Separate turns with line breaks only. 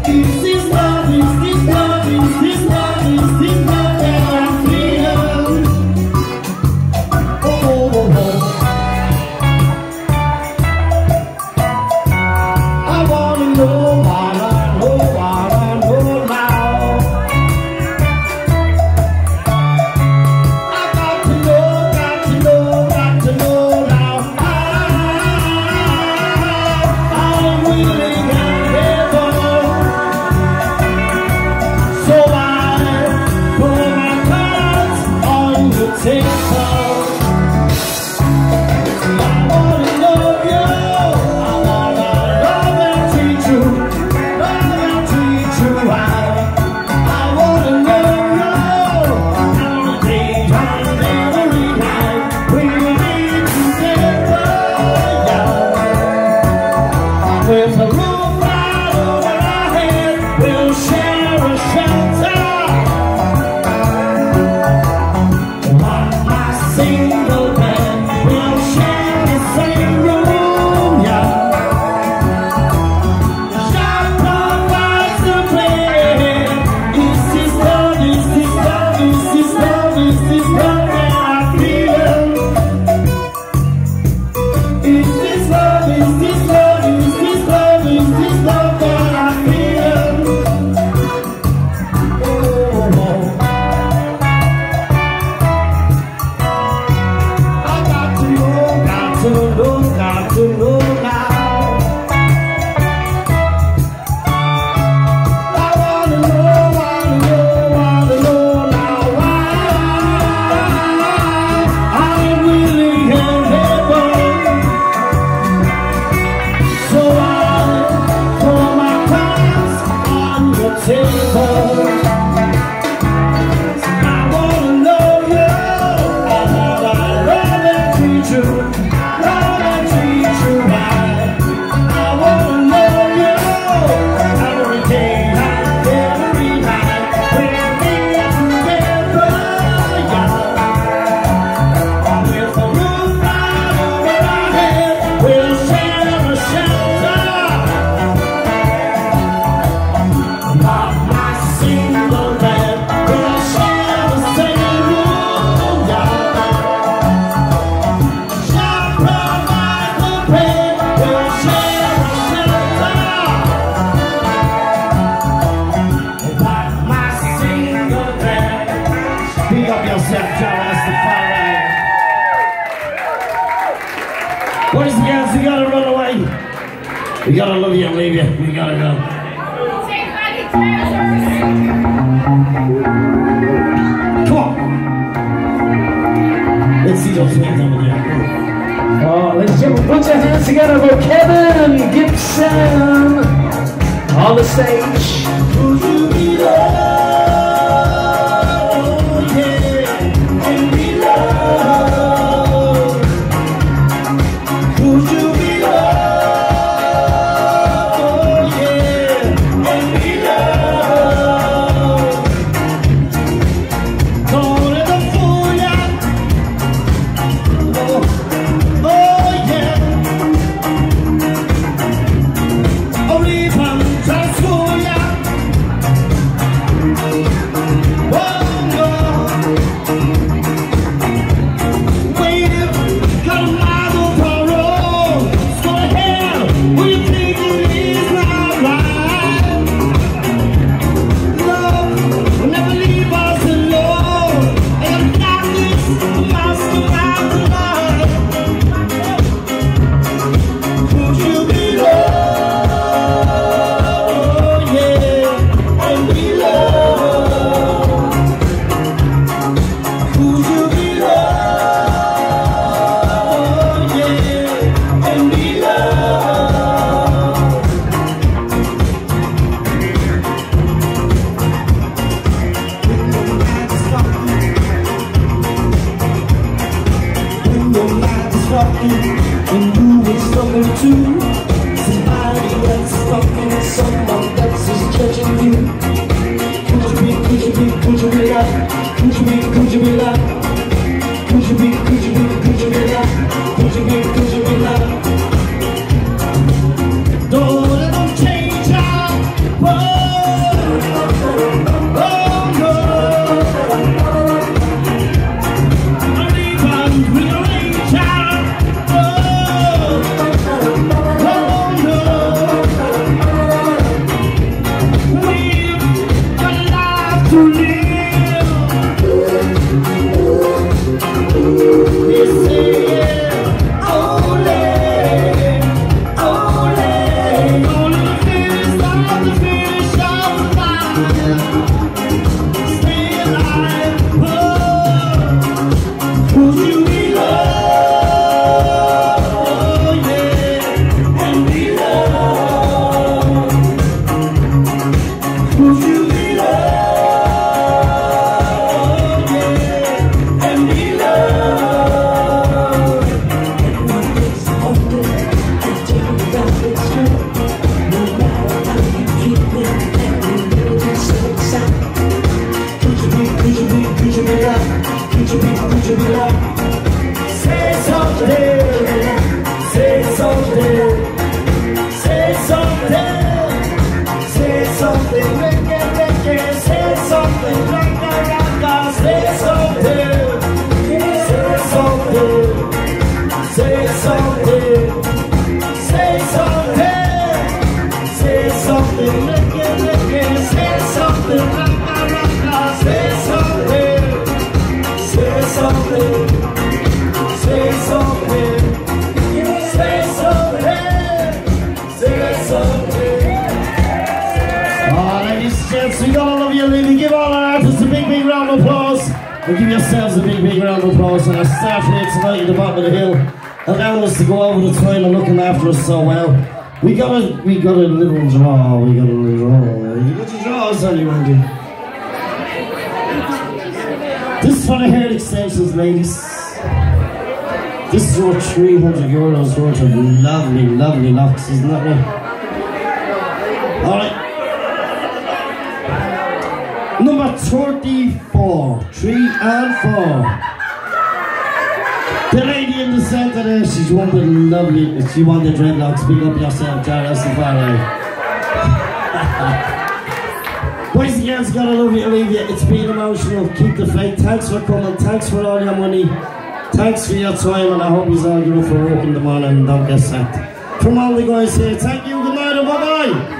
Boys and girls, we gotta run away. We gotta love you and leave you. We gotta go. Come on. Let's see those hands over there.
Oh, ladies and gentlemen, put your hands together for Kevin Gibson on the stage.
Would you be loved? something, make it, say something, rocka, rocka, say something, say something, say something, say something, say something, make it, say something, rocka, rocka, say something, say something, say something, say something, say something. Ladies and gents, we got all of you leaving. Give all our artists a big round of applause. And give yourselves a big round of applause. And our staff here tonight at the bottom of the hill, allowing us to go over the time and looking after us so well. We got a little draw. You got your draws on you, Andy. This is for the hair extensions, ladies. This is worth €300 worth of lovely locks, isn't that right? Alright. Number 34, 3 and 4. The lady in the centre there, she won the dreadlocks. Pick up yourself, Jared, that's the far right. Boys and girls, gotta love you, leave you. It's been emotional. Keep the faith. Thanks for coming. Thanks for all your money. Thanks for your time, and I hope you all get up for work in the morning and don't get sacked. From all the guys here, thank you, good night and bye-bye.